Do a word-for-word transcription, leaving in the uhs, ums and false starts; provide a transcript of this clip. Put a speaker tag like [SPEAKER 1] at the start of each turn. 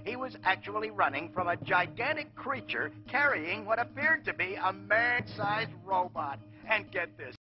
[SPEAKER 1] he was actually running from a gigantic creature carrying what appeared to be a man-sized robot. And get this.